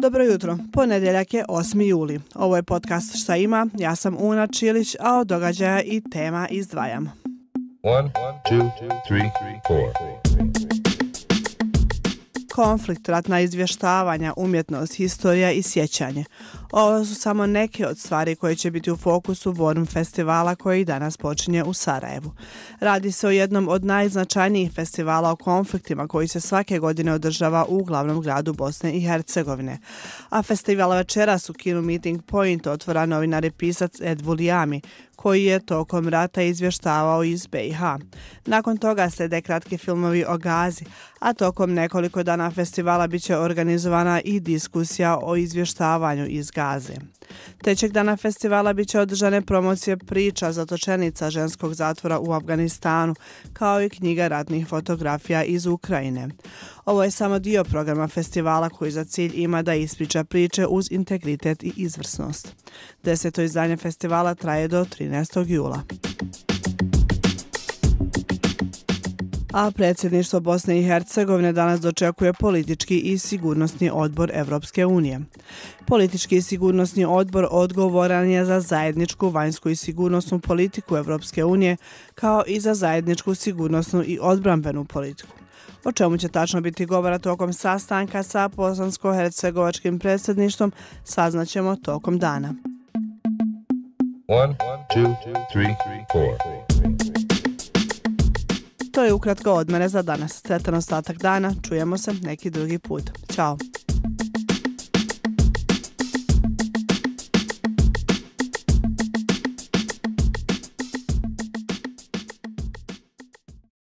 Dobro jutro, ponedjeljak je 8. juli. Ovo je podcast Šta ima, ja sam Una Čilić, a od događaja i tema izdvajam. 1, 2, 3, 4. Konflikt, ratna izvještavanja, umjetnost, historija i sjećanje. Ovo su samo neke od stvari koje će biti u fokusu Born festivala koji danas počinje u Sarajevu. Radi se o jednom od najznačajnijih festivala o konfliktima koji se svake godine održava u glavnom gradu Bosne i Hercegovine. A festival večeras u kinu Meeting Point otvara novinar i pisac Ed Vulijami, koji je tokom rata izvještavao iz BiH. Nakon toga slijede kratki filmovi o Gazi, a tokom nekoliko dana festivala bit će organizovana i diskusija o izvještavanju iz Gaze. Trećeg dana festivala bit će održane promocije priča zatočenica ženskog zatvora u Afganistanu, kao i knjiga ratnih fotografija iz Ukrajine. Ovo je samo dio programa festivala koji za cilj ima da ispriča priče uz integritet i izvrsnost. 10. izdanje festivala traje do 13. jula. A predsjedništvo Bosne i Hercegovine danas dočekuje politički i sigurnosni odbor Evropske unije. Politički i sigurnosni odbor odgovoran je za zajedničku vanjsku i sigurnosnu politiku Evropske unije, kao i za zajedničku sigurnosnu i odbrambenu politiku. O čemu će tačno biti govora tokom sastanka sa bosansko-hercegovačkim predsjedništvom saznaćemo tokom dana. 1, 2, 3, 4. To je ukratko od mene za danas. Sretan ostatak dana, čujemo se neki drugi put. Ćao!